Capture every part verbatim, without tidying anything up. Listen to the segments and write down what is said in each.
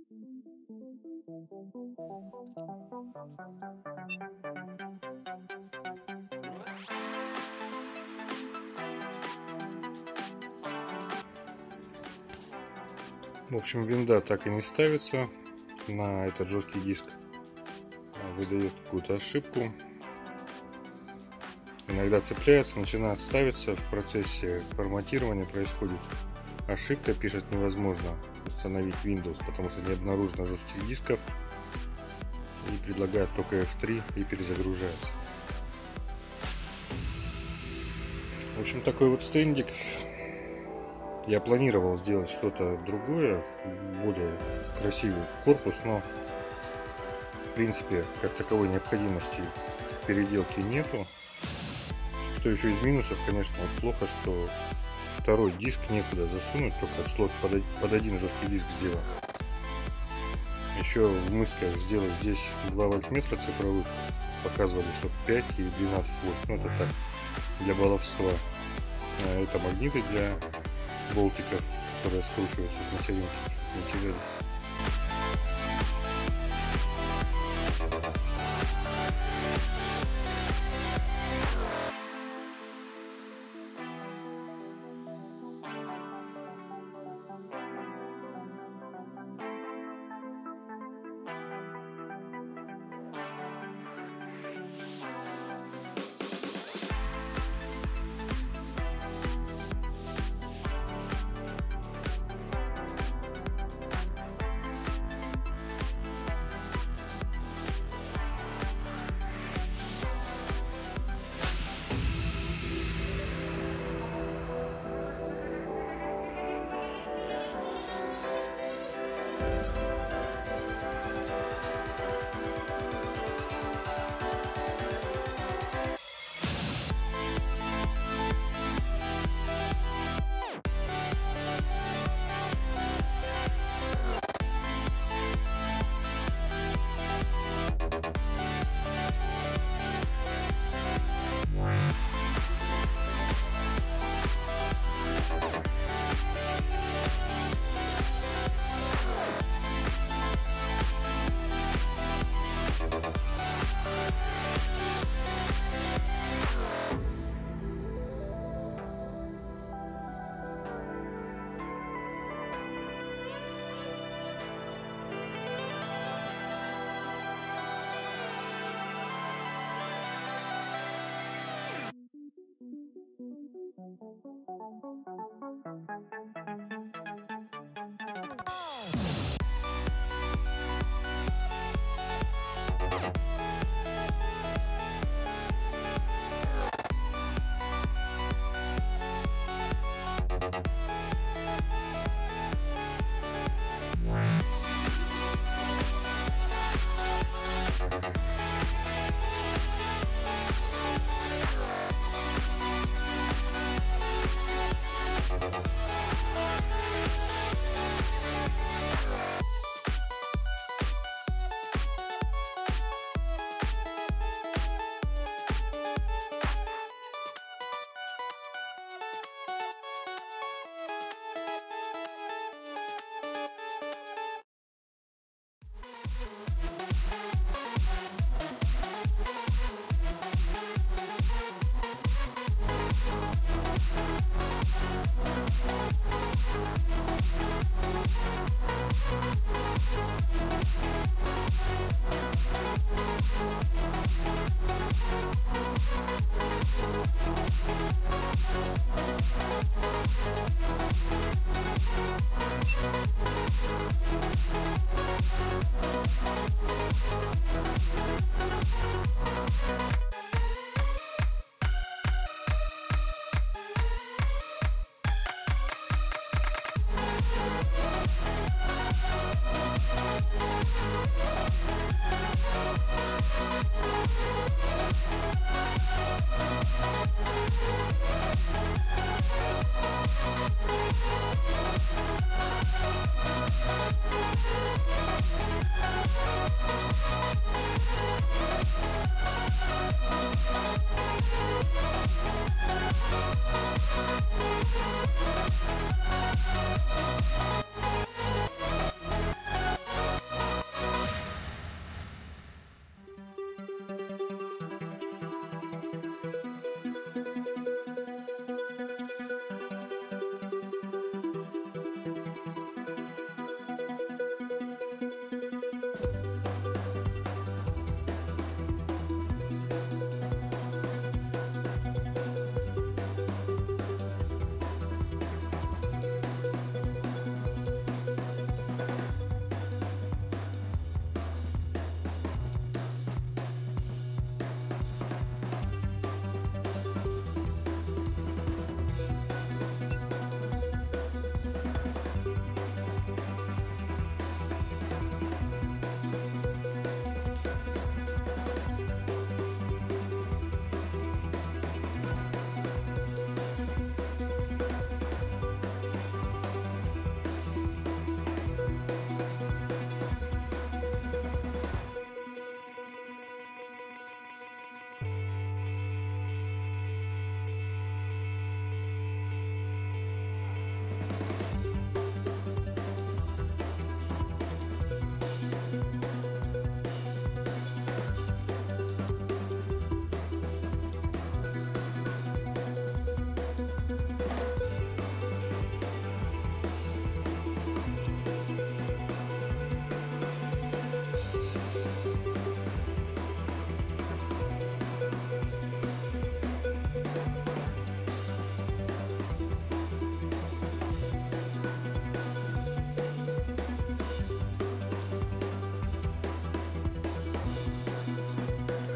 В общем, винда так и не ставится на этот жесткий диск, выдает какую-то ошибку. Иногда цепляется, начинает ставиться, в процессе форматирования происходит ошибка, пишет невозможно установить Windows, потому что не обнаружено жестких дисков, и предлагает только эф три и перезагружается. В общем, такой вот стендик. Я планировал сделать что-то другое, более красивый корпус, но в принципе как таковой необходимости в переделке нету. Что еще из минусов, конечно, вот плохо, что второй диск некуда засунуть, только слот под, под один жесткий диск сделан. Еще в мыслях сделать здесь два вольтметра цифровых, показывали, что пять и двенадцать вольт, ну это так, для баловства. Это магниты для болтиков, которые скручиваются с материнки, чтобы не терялись.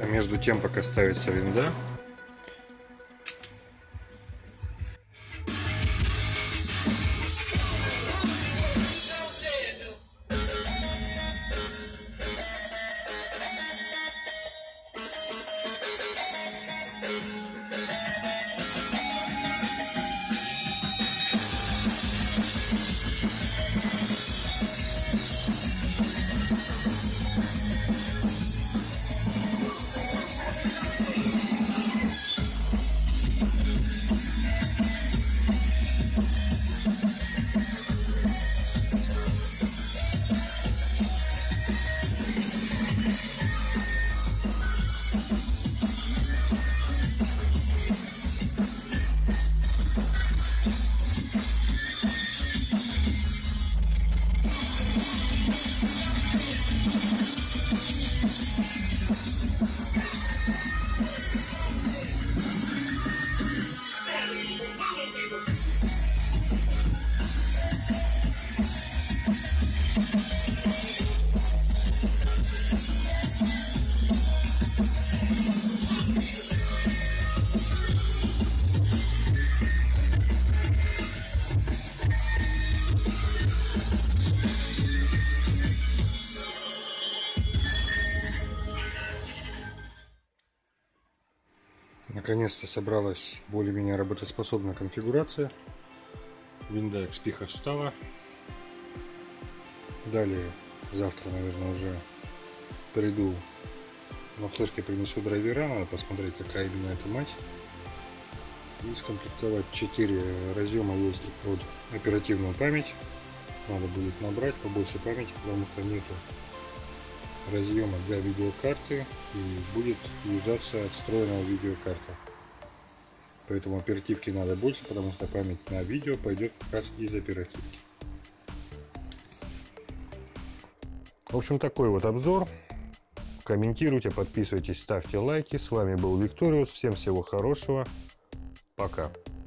между тем, пока ставится винда, наконец-то собралась более-менее работоспособная конфигурация. Винда икс пи встала. Далее, завтра, наверное, уже приду на флешке, принесу драйвера. Надо посмотреть, какая именно эта мать. И скомплектовать четыре разъема ю эс би под оперативную память. Надо будет набрать побольше памяти, потому что нету разъема для видеокарты и будет юзаться встроенная видеокарта. Поэтому оперативки надо больше, потому что память на видео пойдет как раз из оперативки. В общем, такой вот обзор. Комментируйте, подписывайтесь, ставьте лайки. С вами был Викториус. Всем всего хорошего. Пока.